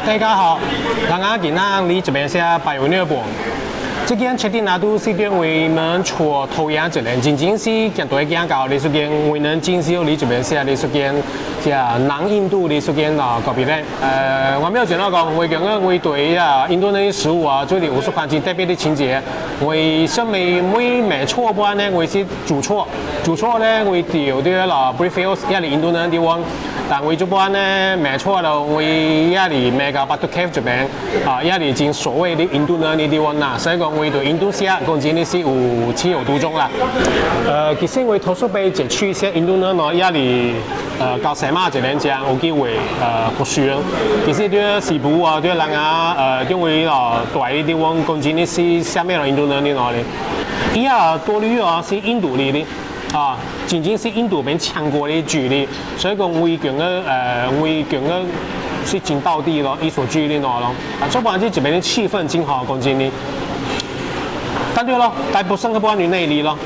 大家好，刚刚今天你这边是白油牛堡。这间Chetty Nadu是跟我们出头样一类，仅仅是讲对讲搞的，是跟我们介绍你这边是的，是跟南印度的，是跟嗰邊咧。我沒有講到講，我講嘅我對印度那些食物啊，做啲武術環境特別的情節。我上面每錯班呢，我是主錯呢，我調啲啦 Brickfields，一嚟印度那地方。但我這班呢，沒錯了，我一嚟每個 Batu Caves 這邊一嚟進所謂的印度那地方啦，所以講我對印度西講真的是有情有獨鍾啦。其實我頭先被接觸一些印度那一嚟搞什麼這邊講有機會學習。其實對西部啊，對人啊因為對的地方講真的是下面印度那裡哪裡，依家多旅遊是印度裡的。僅僅是印度邊強國的距離，所以講我講嘅是真到地咯，伊所距離咯。這邊這邊的氣氛真好，講真的。但對咯，大部分嘅關於內裡咯，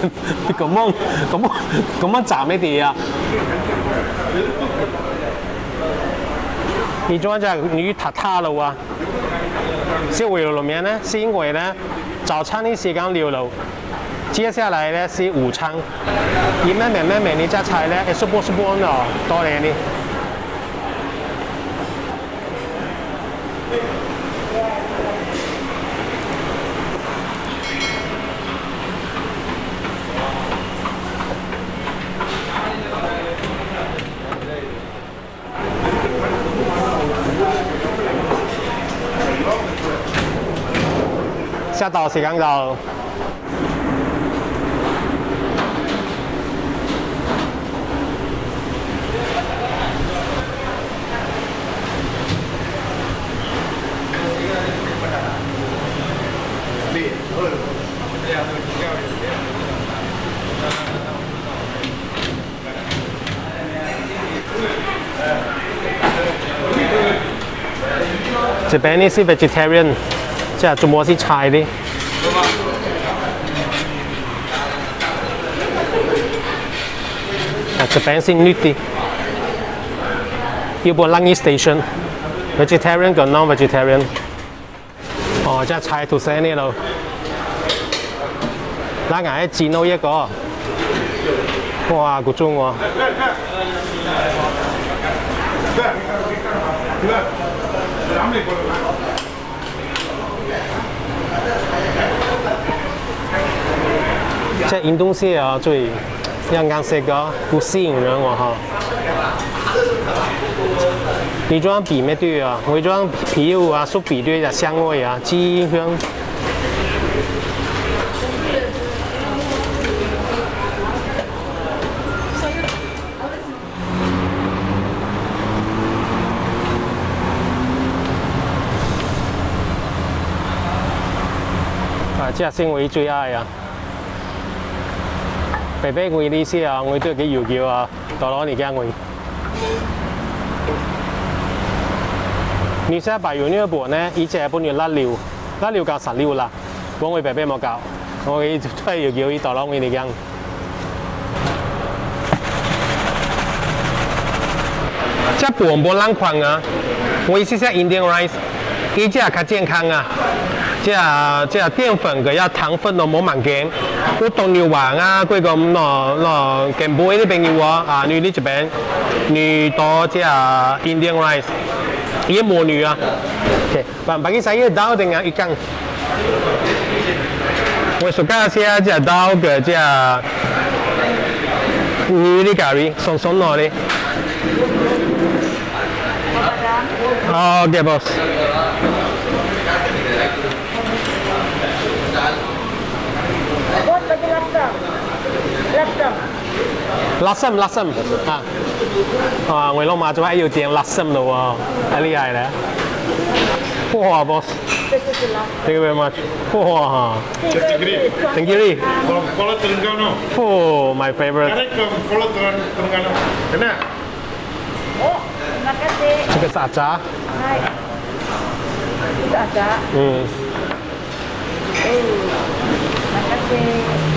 咁樣站咩地啊？你裝只女塔樓啊？是為了咩呢？是因為呢早餐的時間6樓。接下來呢是午餐，而慢慢你隻菜呢，是波咯，多嚟啲。下到時間就。這邊呢是 vegetarian， 即係全部是菜的。這邊是 meat 的，要播 lunch station，vegetarian 跟 non-vegetarian。哦，即係菜圖聲呢度，嗱眼煎到一個，哇，個鐘喎。即係印度西啊，最啱食嘅，好吸引人喎嚇。你裝比咩對啊？我裝皮肉啊，酥皮對嘅香味啊，雞香。這先我最愛啊！白白我呢些啊，我都幾要叫啊，到攞你家我。你現在白油呢個呢，以前本來辣料搞實料啦，講我白白冇搞，我都係要叫伊到攞我你家。這半冷款啊，我意思係 Indian rice， 伊這較健康啊。即係澱粉嘅有糖分咯，冇慢嘅。我當牛丸啊，嗰個健杯啲朋友啊，你呢邊你多即係 Indian rice， 依冇女啊。OK， bagi saya daun dengan ikan。我suka saya 即係daun嘅即係魚啲 curry， 鬆落啲。OK boss。Lasam我老媽就話要點 lasam 咯喎，太厲害啦！哇 ，boss， thank you very much， 哇 ，thank you， Kuala Terengganu， oh my favorite， Kuala Terengganu， kenapa？ Oh， terima kasih。 這個是阿扎。 係，這是阿扎。terima kasih。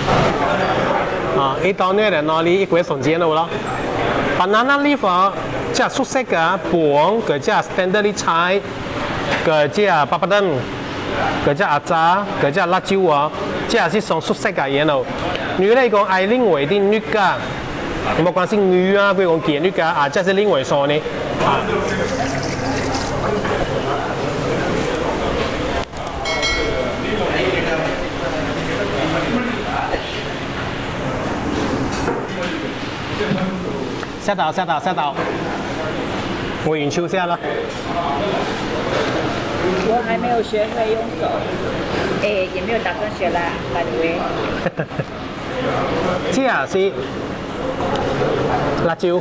一到那人那里一块送钱了咯 ，banana leaf 啊， 这熟悉嘅飯，佢只 standard 啲菜，佢只巴巴燈，佢只阿渣，佢只辣椒啊，即係是上熟悉嘅嘢咯。如果你講愛另外啲肉㗎，有冇關係魚啊？譬如講健肉㗎啊，即係另外數呢啊。下到，我已经休下了。 我还没有学会用手，也没有打算学啦，by the way。 这是辣椒，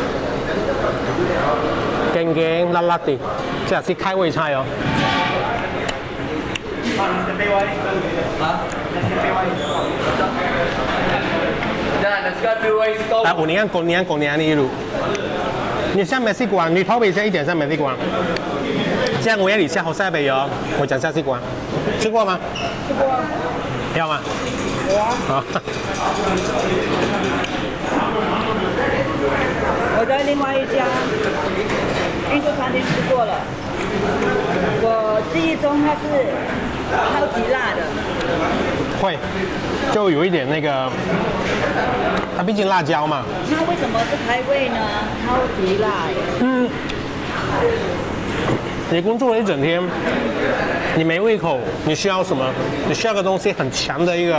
勁辣辣的，這是開胃菜哦。我你看你路，你像沒試過，你頭皮像一點像沒試過。這樣我要你下好下杯哦，我講下試過，吃過嗎？ 吃過。 要嗎？ 有啊。 好。 我在另外一家印度餐厅吃过了，我记忆中它是超级辣的。 会，就有一点那个，它毕竟辣椒嘛。 那为什么是开胃呢？超级辣耶。 你工作了一整天，你没胃口，你需要什么？你需要个东西很强的一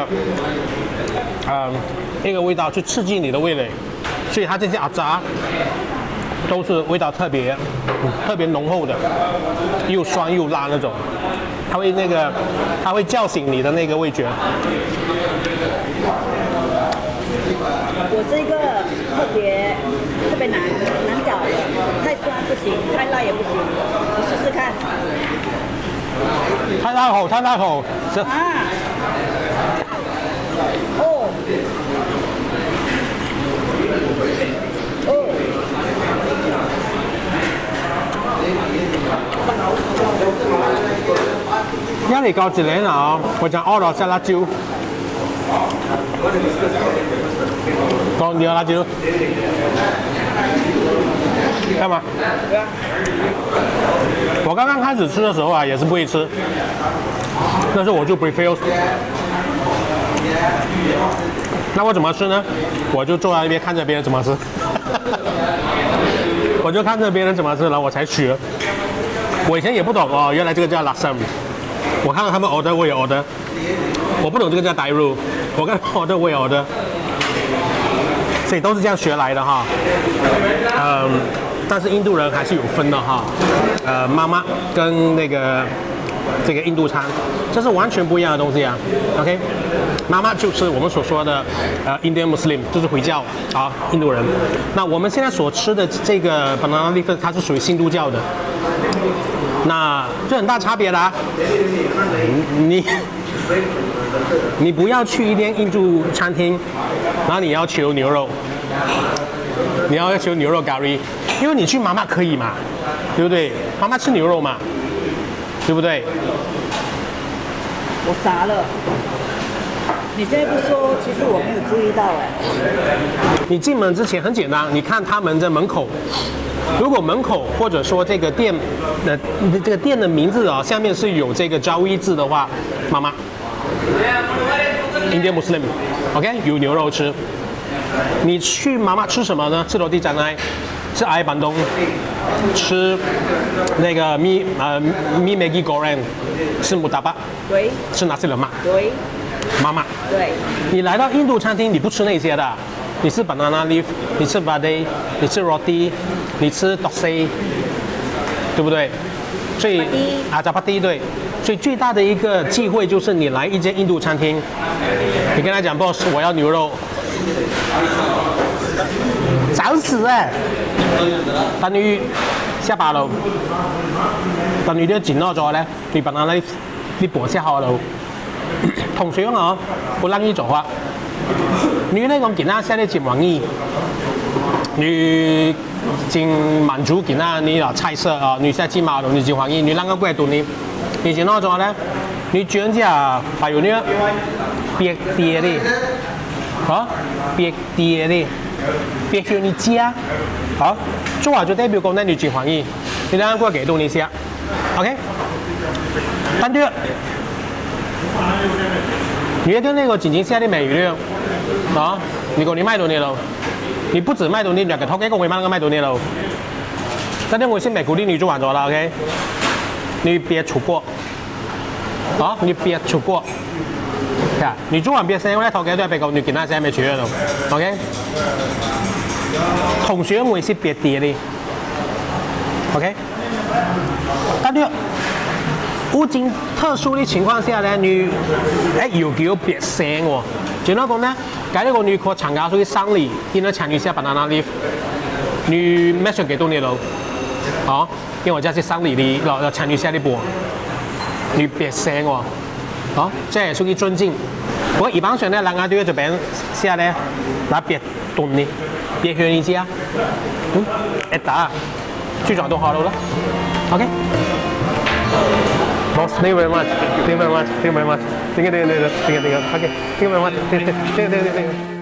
个味道去刺激你的味蕾，所以它这些阿扎都是味道特别浓厚的，又酸又辣那种，它会叫醒你的那个味觉。 我是一个特别难搞的，太酸不行，太辣也不行，你试试看。 太大口，是。 啊！哦。一嚟夠一年啊！我講熬到下辣椒，講掉辣椒，幹嘛？我剛剛開始吃的時候啊，也是不會吃，但是我就 Brickfields。那我怎麼吃呢？我就坐在那邊看着別人怎麼吃，我就看着別人怎麼吃，然後我才學。我以前也不懂哦，原來這個叫 laksa。我看到他們 order， 我也 order。我不懂這個叫 dai ru， 我看 order 我也 order。所以都是這樣學來的哈。但是印度人還是有分的哈。媽媽跟這個印度餐，這是完全不一樣的東西啊。OK， 媽媽就是我們所說的Indian Muslim， 就是回教啊，印度人。那我們現在所吃的這個 banana leaf， 它是屬於印度教的。那就很大差別啦。你不要去一間印度餐廳，然後你要求牛肉，你要求牛肉咖喱，因為你去媽媽可以嘛，對不對？媽媽吃牛肉嘛，對不對？ 我傻了。你現在不說，其實我沒有注意到哎。 你進門之前很簡單，你看他們在門口。如果門口或者說這個店的名字啊，下面是有這個交易字的話，媽媽 Indian Muslim，OK， 有牛肉吃。你去媽媽吃什麼呢？吃roti canai，吃air bandung，吃那個mi Maggi goreng，吃murtabak， 對， 吃nasi lemak， 對， 媽媽， 對。 你來到印度餐廳，你不吃那些的。你吃 banana leaf， 你吃 vade， 你吃 roti， 你吃 dosa， 對不對？所以chapati對，所以最大的一個機會就是你來一間印度餐廳，你跟他講 boss， 我要牛肉，找死哎！等於下巴咯，等於你剪咗咗咧，你 banana leaf 你剝下好咯，同樣啊，不讓你做法。你那種見到現在剪黃衣，你剪滿族見到你的菜色啊，你現在剪馬龍，你剪黃衣，你啷個過度呢？你剪到咗咧？你捲隻白油呢？別啲的，啊，別啲的。 别学你家，好，做好就代表讲那你最欢喜，你让我给动一下 ，OK。单对，你要跟那个紧紧下的美鱼啊，你讲你卖多少了？你不止卖多少，两个头给我买那个卖多少了？但是我先买鼓励你做完咗啦 ，OK？ 你别出国，啊，你别出国，呀，你做完别生，我咧头家都係俾個你見下先未出喺度 ，OK？ 同學我是別啲的 ，OK？ 但係物經特殊的情況下咧，你要叫別生喎，就那講呢，假如個你可參加出去喪禮，然後參與下 banana leaf， 你咩時候給到你咯？好，因為我家是喪禮的，要參與下的波，你別生喎，好，這係屬於尊敬。不過一般上呢，人家都要這邊下呢，拿別燉的，別學你家，一打，最重都好了啦 ，OK。Boss, thank you very much. Thank you very much. Thank you very much. Thank you. Okay. Thank you very much. Thank you.